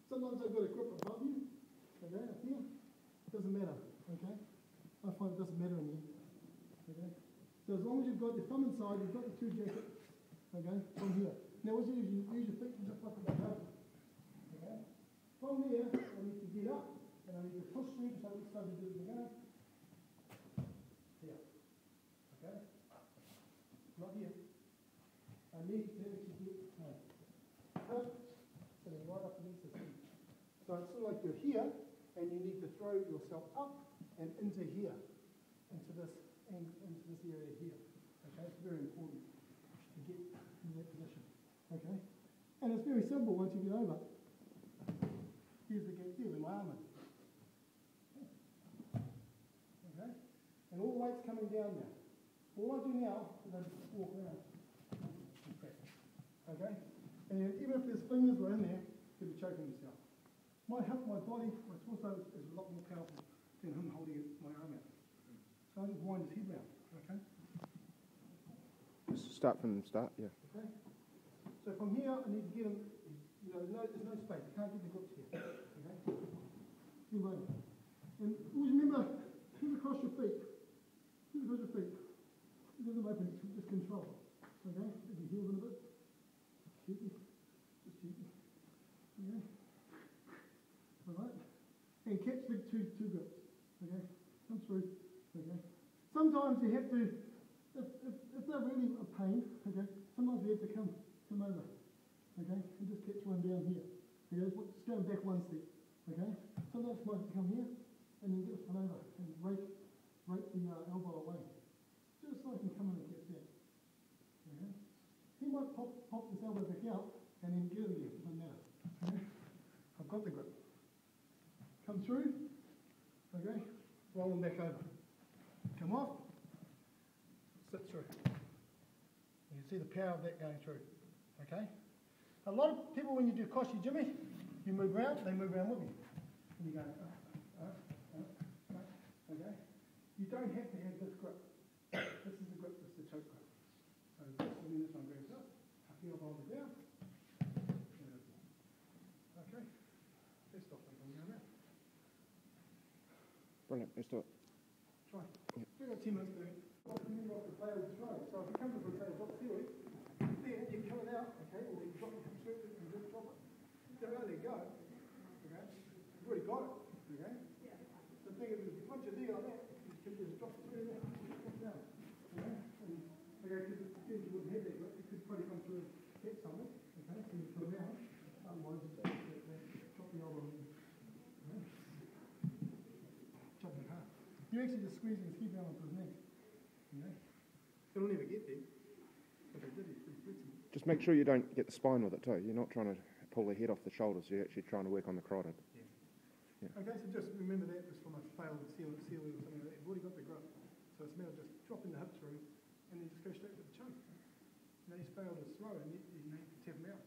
Sometimes I've got a grip above you, okay, up here. Doesn't matter, okay? I find it doesn't matter in the end, okay? So as long as you've got your thumb inside, you've got the two jackets, okay, from here. Now what you do is you use your feet to just flip it back over, okay? From there, I need to get up, and I need to push through, so which side you do it again. Here, okay? Not here. I need to actually get sitting right up against the seat. So it's sort of like you're here, and you need to throw yourself up and into here, into this area here. Okay, it's very important to get in that position. Okay, and it's very simple once you get over. Here's the gap there, where my arm is. Okay, and all the weight's coming down now. All I do now is I just walk around and press. Okay, and even if there's fingers were in there, you'll be choking yourself. My body, my torso is a lot more powerful than him holding my arm out. So I just wind his head round, okay? Just start from the start, yeah. Okay. So from here, I need to get him, you know, there's no space. I can't get the grips here, okay? Get him over. And always remember, here's across your feet. Here's across your feet. It doesn't open, just control. Okay? If you heels in a bit, gently, just gently. Okay? Alright? And catch the two grips. Okay? Come through. Okay? Sometimes you have to, if they're really a pain, okay, sometimes you have to come over. Okay? And just catch one down here. Okay? Just going back one step. Okay? Sometimes you might have to come here and then get this one over and rake the elbow away. Just so I can come in and catch that. Okay? He might pop this elbow back out and then get it again. It doesn't matter. Okay? I've got the grip. Come through. Okay? Roll them back over. Come off. Sit through. You can see the power of that going through. Okay? A lot of people, when you do Koshi Jime, you move around, they move around with you. And you go, okay? You don't have to have this grip. This is the grip, this is the choke grip. So just when this one grabs up, tuck the elbow on the ground. Okay? Let's stop them from going around. Brilliant, let's do it. Try. Yeah. We've got 10 minutes to do it. Remember off the failed throw. So if you come to the failed drop theory, then you come it out, okay, or you drop it, come through it, and just drop it. Don't let it go. Okay? You've already got it. Okay? Yeah. The thing is, once you're there like that, you can just drop it through there, drop it down. Okay? And, okay, because if you wouldn't have that grip, you could probably come through and hit something. Okay? So you come around. Otherwise, you just drop the elbow in. Okay? Chop it hard. You're actually just squeezing his head down onto his neck. Okay? It'll never get there. But it did, it's pretty flexible. Just make sure you don't get the spine with it too. You're not trying to pull the head off the shoulders, you're actually trying to work on the carotid. Yeah. Yeah. Okay, so just remember that just from a failed seal or something like that. You've already got the grip. So it's a matter of just dropping the hip through and then just go straight to the choke. Now he's failed his throw and you tap him out.